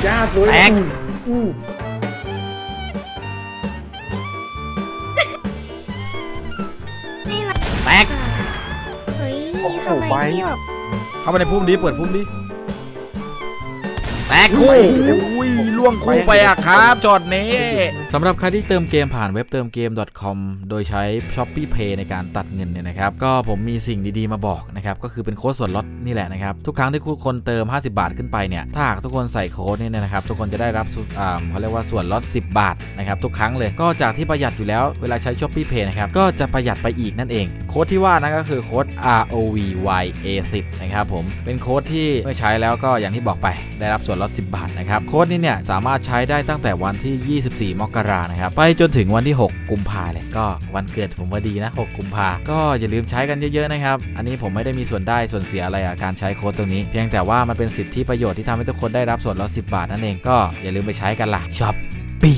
จ้าสวยแตกแตกเฮ้ยทำไมพี่แบบเข้ามาในพุ่มดิเปิดพุ่มดิแตกคู่อุ้ยล่วงคู่ไปอะครับจอดนี้สำหรับใครที่เติมเกมผ่านเว็บเติมเกม .com โดยใช้ Shopee Pay ในการตัดเงินเนี่ยนะครับก็ผมมีสิ่งดีๆมาบอกนะครับก็คือเป็นโค้ดส่วนลดนี่แหละนะครับทุกครั้งที่ทุกคนเติม50 บาทขึ้นไปเนี่ยถ้าหากทุกคนใส่โค้ดนี่นะครับทุกคนจะได้รับเขาเรียกว่าส่วนลด10 บาทนะครับทุกครั้งเลยก็จากที่ประหยัดอยู่แล้วเวลาใช้ Shopee Pay นะครับก็จะประหยัดไปอีกนั่นเองโค้ดที่ว่านั่นก็คือโค้ด ROVYA10 นะครับผมเป็นโค้ดที่เมื่อใช้แล้วก็อย่างที่บอกไปได้รับส่วนลด10 บาทนะครับโค้ดนี้เนี่ยสามารถใช้ได้ตั้งแต่วันที่24 มกรานะครับไปจนถึงวันที่ 6 กุมภาเลยก็วันเกิดผมพอดีนะ6 กุมภาก็อย่าลืมใช้กันเยอะๆนะครับอันนี้ผมไม่ได้มีส่วนได้ส่วนเสียอะไรกับการใช้โค้ดตรงนี้เพียงแต่ว่ามันเป็นสิทธิประโยชน์ที่ทำให้ทุกคนได้รับส่วนลด10 บาทนั่นเองก็อย่าลืมไปใช้กันล่ะ Shopee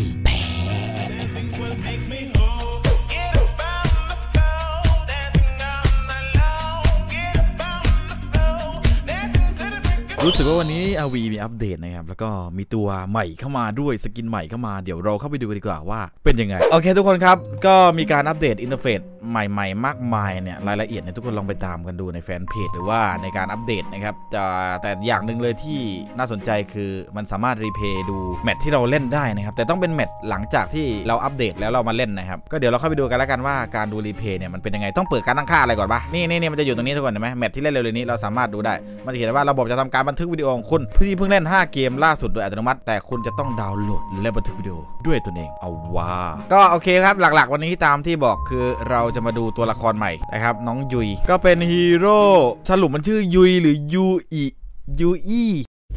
รู้สึกว่าวันนี้ RV มีอัปเดตนะครับแล้วก็มีตัวใหม่เข้ามาด้วยสกินใหม่เข้ามาเดี๋ยวเราเข้าไปดูกันดีกว่าว่าเป็นยังไงโอเคทุกคนครับก็มีการอัปเดตอินเทอร์เฟซใหม่ๆมากมายเนี่ยรายละเอียดเนี่ยทุกคนลองไปตามกันดูในแฟนเพจหรือว่าในการอัปเดตนะครับแต่อย่างหนึ่งเลยที่น่าสนใจคือมันสามารถรีเพย์ดูแมตช์ที่เราเล่นได้นะครับแต่ต้องเป็นแมตช์หลังจากที่เราอัปเดตแล้วเรามาเล่นนะครับก็เดี๋ยวเราเข้าไปดูกันแล้วกันว่าการดูรีเพย์เนี่ยมันเป็นยังไงต้องเปิดการตั้งค่าอะไรก่อนปะนี่มันจะอยู่ตรงนี้ทุกคนเห็นไหมแมตช์ที่เล่นเร็วๆนี้เราสามารถดูได้มันจะเห็นว่าระบบจะทำการบันทึกวิดีโอของคุณที่เพิ่งเล่น5 เกมล่าสุดโดยอัตโนมัติแต่คุณจะต้องดาวน์โหลดและบันทึกวิดีโอด้วยตนเองเอาว่าก็โอเคครับหลักๆวันนี้ตามที่บอกคือเราจะมาดูตัวละครใหม่นะครับน้องยุยก็เป็นฮีโร่สรุปมันชื่อยุยหรือยูอี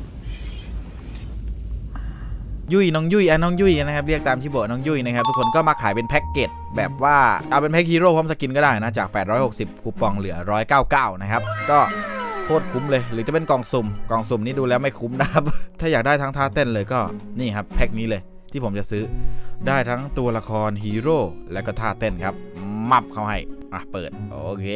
น้องยุยน้องยุยนะครับเรียกตามที่บอกน้องยุยนะครับทุกคนก็มาขายเป็นแพ็กเกจแบบว่าเอาเป็นแพ็กฮีโร่พร้อมสกินก็ได้นะจาก860คูปองเหลือ199นะครับก็โคตรคุ้มเลยหรือจะเป็นกล่องสุ่มนี่ดูแล้วไม่คุ้มนะครับถ้าอยากได้ทั้งท่าเต้นเลยก็นี่ครับแพ็กนี้เลยที่ผมจะซื้อได้ทั้งตัวละครฮีโร่และก็ท่าเต้นครับมับเขาให้เปิดโอเค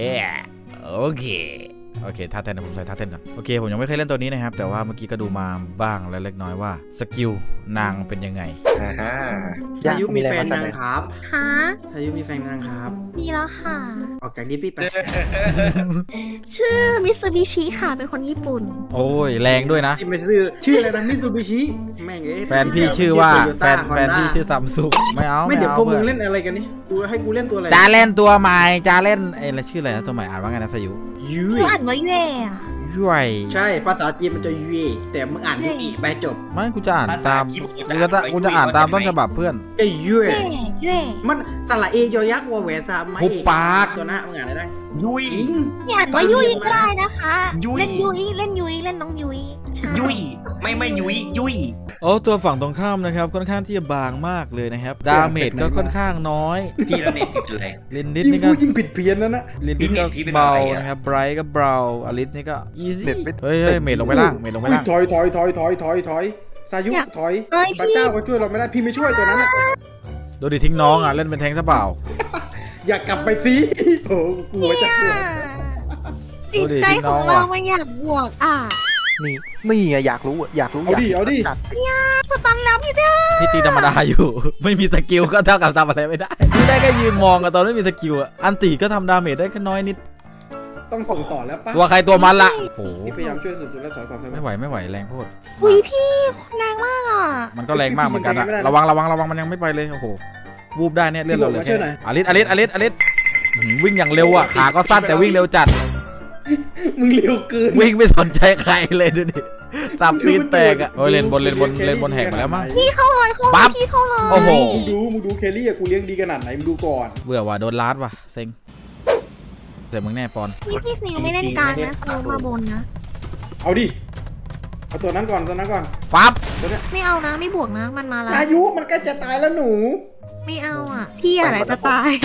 ท่าเต้นผมใส่ท่าเต้นก่อนโอเคผมยังไม่เคยเล่นตัวนี้นะครับแต่ว่าเมื่อกี้ก็ดูมาบ้างและเล็กน้อยว่าสกิลนางเป็นยังไงชายุมีแฟนนางครับฮะชายุมีแฟนนางครับมีแล้วค่ะออกจากดิสพี่ไปชื่อมิตซูบิชิค่ะเป็นคนญี่ปุ่นโอ้ยแรงด้วยนะไม่ชื่ออะไรนะมิตซูบิชิแม่งแฟนพี่ชื่อว่าแฟนพี่ชื่อซัมซุงไม่เอาไม่เดี๋ยวพวกมึงเล่นอะไรกันนี่กูให้กูเล่นตัวอะไรจะเล่นตัวใหม่จะเล่นอะไรชื่ออะไรนะตัวใหม่อ่านว่าไงนะสยุยุยอ่านว่าเย่ยุยใช่ภาษาจีนมันจะยุยแต่มึงอ่านยุยไปจบไม่กูจะอ่านตามกูจะอ่านตามต้นฉบับเพื่อนยุยมันสระเอยอยักษ์วอแหวนตามไม้หุบปากตัวหน้ามึงอ่านอะไรได้ยุยอ่านว่ายุยก็ได้นะคะเล่นยุยเล่นน้องยุยยุยไม่ยุยโอ้ตัวฝั่งตรงข้ามนะครับค่อนข้างที่จะบางมากเลยนะครับดาเมจก็ค่อนข้างน้อยพี่ละเน็ตผิดเลยลินดิสนี่ก็ยิ่งผิดเพี้ยนนั่นนะลินดิสก็เบานะครับไบรท์ก็เบาอลิสนี่ก็อีซี่เฮ้ยเมจลงไปล่างถอยสายุถอยพระเจ้าก็ช่วยเราไม่ได้พี่ไม่ช่วยตัวนั้นอ่ะดูดิทิ้งน้องอ่ะเล่นเป็นแทงซะเปล่าอยากกลับไปสิโอ้กลัวจะกลัวจิตใจของเรามันอยากบวกนี่ไงอยากรู้เอาดิเนี่ยสตันแล้วพี่ตีธรรมดาอยู่ไม่มีสกิลก็เท่ากับทำอะไรไม่ได้พี่ได้แค่ยืนมองกับตอนไม่มีสกิลอันตีก็ทำดาเมจได้แค่น้อยนิดต้องส่งต่อแล้วปะตัวใครตัวมันละโอ้พี่พยายามช่วยสุดแล้วถอยก่อนไม่ไหวแรงโคตรอุ้ยพี่แรงมากอ่ะมันก็แรงมากเหมือนกันอะระวังมันยังไม่ไปเลยโอ้โหวูบได้เนี่ยเลื่อนเราเลยอลิสวิ่งอย่างเร็วอ่ะขาก็สั้นแต่วิ่งเร็วจัดมึงเร็วเกินวิ่งไม่สนใจใครเลยดูดิสับตีนแตกอ่ะโอ้ยเล่นบนแหกมาแล้วมั้งพี่เข้าเลยพี่เข้าเลยโอ้โหมึงดูเคลลี่อะกูเลี้ยงดีขนาดไหนมึงดูก่อนเบื่อว่ะโดนลาดว่ะเซ็งแต่มึงแน่ปอนพี่สนิวไม่เล่นกลางนะเขามาบนนะเอาดิเอาตัวนั้นก่อนฟับไม่เอานะไม่บวกนะมันมาแล้วอายุมันก็จะตายแล้วหนูไม่เอาอ่ะพี่อะไรจะตาย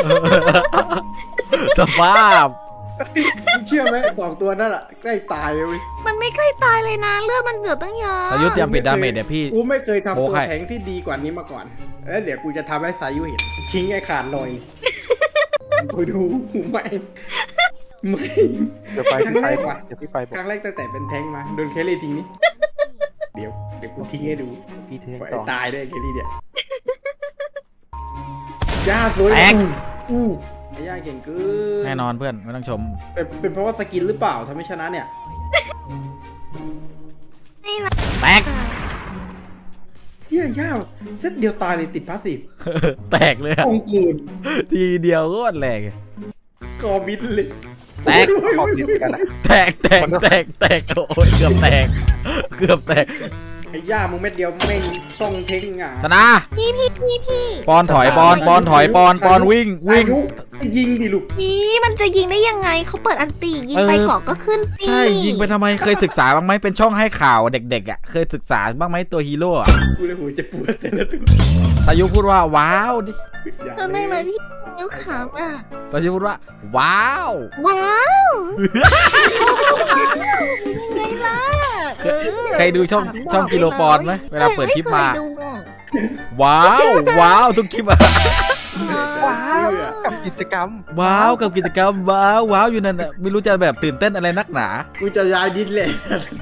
สภาพเชื่อไหม2 ตัวนั่นแหละใกล้ตายเลยมันไม่ใกล้ตายเลยนะเลือดมันเดือดตั้งเยอะอายุเตรียมปิดดาเมจเนี่ยพี่กูไม่เคยทำตัวแข็งที่ดีกว่านี้มาก่อนแล้วเดี๋ยวกูจะทำให้สายุเห็นชิงไอ้ขาดลอยกูดูไม่เดี๋ยวพี่ไปครั้งแรกตั้งแต่เป็นแท้งมาโดนเคลลี่ทิ้งนี้เดี๋ยวเดี๋ยวกูทิ้งให้ดูพี่เทงไอ้ต่อตายด้วยแค่นี้เนี่ยย่าสวยอู้ไอ้ย่าเก่งเกินแน่นอนเพื่อนไม่ต้องชมเป็นเพราะว่าสกินหรือเปล่าทำให้ชนะเนี่ยแตกเฮียย่าเซตเดียวตายเลยติดพาสซีฟแตกเลยอะคงกูนทีเดียวก็แหลกกอบินเลยแตกขอบคุณกันนะแตกโอ้ยเกือบแตกไอ้ย่ามึงเม็ดเดียวแม่งซ่องเท้งอ่ะชนะพี่ปอนถอยปอนถอยปอนวิ่งอายุยิงดิลูกพี่มันจะยิงได้ยังไงเขาเปิดอันตียิงไปเกาะก็ขึ้นสิใช่ยิงไปทำไมเคยศึกษาบ้างไหมเป็นช่องให้ข่าวเด็กๆอ่ะเคยศึกษาบ้างไหมตัวฮีโร่อะกูเลยหัวจะปวดแต่ละตัวสายุพูดว่าว้าวดิตอนแรกเลยพี่นิ้วขาวอ่ะสายุพูดว่าว้าวว้าวไงล่ะเคยดูช่องกิโลปอนด์ไหมเวลาเปิดคลิปมาไเคยดูอะว้าวทุกคลิปอะว้าวกับกิจกรรมว้าวกับกิจกรรมว้าวอยู่นั่นอะไม่รู้จะแบบตื่นเต้นอะไรนักหนากูจะย้ายดินเลย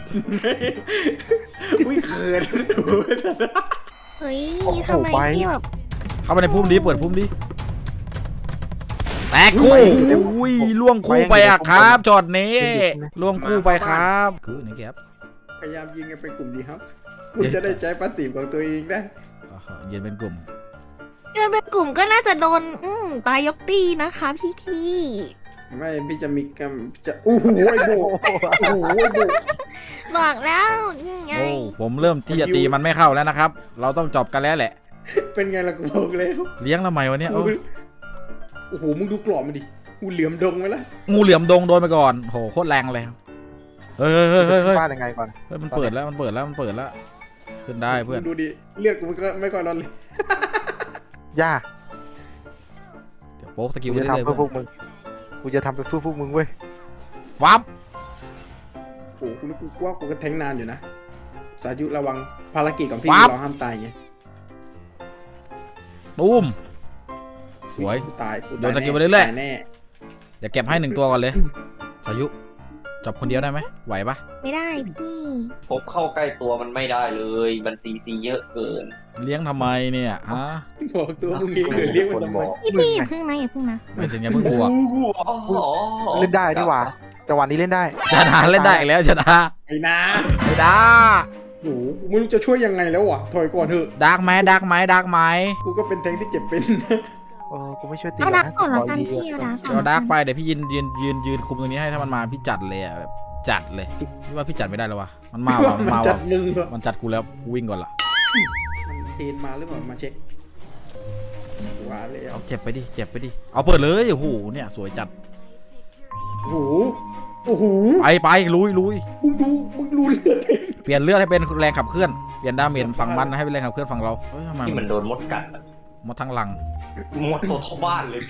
อุ้ยเขินเฮ้ยทำไมพี่แบบเข้าไปในพุ่มดิเปิดพุ่มดิแตกคู่อุ้ยล่วงคู่ไปอะครับจอดนี้ล่วงคู่ไปครับคือนี่ครับพยายามยิงกันเป็นกลุ่มดีครับกูจะได้ใช้พาสซีฟของตัวเองได้ยืนเป็นกลุ่มเดินเป็นกลุ่มก็น่าจะโดนตายยกตีนะคะพี่ไม่พี่จะมีกำจะโอ้โหไอ้โบโอ้โหไอ้โบบอกแล้วนี่ไงโอ้ผมเริ่มที่จะตีมันไม่เข้าแล้วนะครับเราต้องจบกันแล้วแหละเป็นไงล่ะกูบอกแล้วเลี้ยงทำไมวะเนี่ยโอ้โหมึงดูกรอบมันดิกูเหลื่อมดงไว้ละงูเหลี่ยมดงโดนไปก่อนโหโคตรแรงเลยเฮ้ยบ้านยังไงก่อนมันเปิดแล้วขึ้นได้เพื่อนดูดิเลือดกูไม่ก่อนนอนเลยย่าเดี๋ยวโป๊กสกิลกูไปจะเรื่อยทำเพื่อพวกมึงกูจะทำไปเพื่อพวกมึงเว้ยๆฟับโอ้โหกูว่ากูก็แทงนานอยู่นะสายุระวังภารกิจของพี่เราห้ามตายไงตูมสวยกูตายโดนสกิลไปเรื่อยๆแน่เดี๋ยวเก็บให้1ตัวก่อนเลยสายุจับคนเดียวได้ไหมไหวปะไม่ได้พี่พบเข้าใกล้ตัวมันไม่ได้เลยมันซีเยอะเกินเลี้ยงทำไมเนี่ยฮะบอกตัวมึงเองเลยเรียกมันทำไมพี่อย่าพึ่งนะอย่าพึ่งนะไม่ถึงอย่าเพิ่งบวกเล่นได้นี่หว่าจังหวะนี้เล่นได้ชนะเล่นได้อีกแล้วชนะไอ้นาไม่ได้โอ้โหกูไม่รู้จะช่วยยังไงแล้วอ่ะถอยก่อนเถอะดักไหมกูก็เป็นแทงที่เจ็บเป็นกูไม่ช่วยตีเอาดักนะก่อนละกันขดีพี่เอาดักก่อนเราดักไปเดี๋ยวพี่ยืนคุมตรงนี้ให้ถ้ามันมาพี่จัดเลยอะแบบจัดเลยพี่ว่าพี่จัดไม่ได้แล้ววะมันมาว่ะมันมาจัว่ะดมึงเหรอมันจัดกูแล้วกูวิ่งก่อนละมันเทรนมาหรือเปล่ามาเช็คว่าเลยเอาเจ็บไปดิเอาเปิดเลยโอ้โหเนี่ยสวยจัดโอ้โหโอ้โหไปลุยมึงดูเลือดเองเปลี่ยนเลือดให้เป็นแรงขับเคลื่อนเปลี่ยนดาเมจฝั่งมันให้เป็นแรงขับเคลื่อนฝั่งเราเฮ้ยทำไมที่มันโดนมดกัดอะมดทั้งหลังมดตัวเท่าบ้านเลยพี่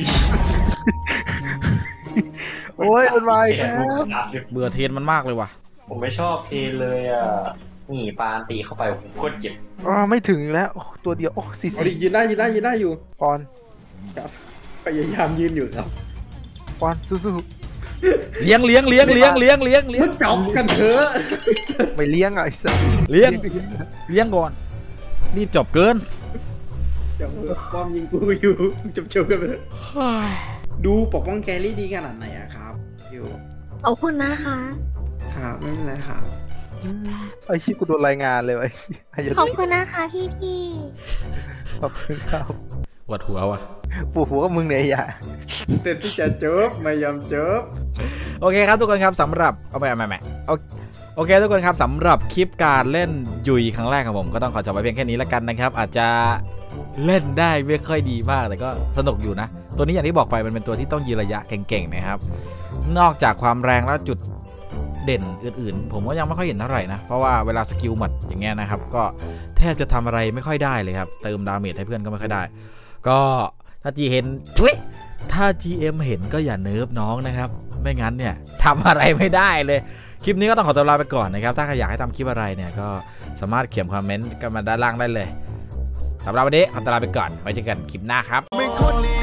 โอ้ยมันมาอีกแขแล้นวลูกขาดเลยเบื่อเทรนมันมากเลยว่ะผมไม่ชอบเทนเลยอ่ะนี่ปานตีเข้าไปผมโคตรเจ็บไม่ถึงแล้วตัวเดียวโอ้สี่เอาสิดิบยืนได้อยู่ปอนครับพยายามยืนอยู่ครับปอนสู้เลี้ยงมันจับกันเถอะๆไม่เลี้ยงอ่ะไอ้สัสเลี้ยงก่อนรีบจบเกินจับเถอะป้อมยิงกูอยู่จบกันไปเถอะดูปกป้องแกรี่ดีขนาดไหนอะครับอยู่ขอบคุณนะคะครับไม่เป็นไรครับไอ้ชี้กูโดนรายงานเลยไอ้ขอบคุณนะคะพี่ขอบคุณครับปวดหัวว่ะปู่หัวกับมึงเนี่ยอย่าเต็มที่จะจบไม่ยอมจบโอเคครับทุกคนครับสำหรับเอาไปโอเคทุกคนครับสำหรับคลิปการเล่นยุยครั้งแรกของผมก็ต้องขอจบไว้เพียงแค่นี้แล้วกันนะครับอาจจะเล่นได้ไม่ค่อยดีมากแต่ก็สนุกอยู่นะตัวนี้อย่างที่บอกไปมันเป็นตัวที่ต้องยืนระยะเก่งๆนะครับนอกจากความแรงแล้วจุดเด่นอื่นๆผมก็ยังไม่ค่อยเห็นเท่าไหร่นะเพราะว่าเวลาสกิลหมัดอย่างเงี้ยนะครับก็แทบจะทำอะไรไม่ค่อยได้เลยครับเติมดาเมจให้เพื่อนก็ไม่ค่อยได้ก็ถ้า GM เห็นก็อย่าเนิร์ฟน้องนะครับไม่งั้นเนี่ยทำอะไรไม่ได้เลยคลิปนี้ก็ต้องขอตัวลาไปก่อนนะครับถ้าใครอยากให้ทำคลิปอะไรเนี่ยก็สามารถเขียนคอมเมนต์กันมาด้านล่างได้เลยสำหรับวันนี้ขอตัวลาไปก่อนไว้เจอกันคลิปหน้าครับ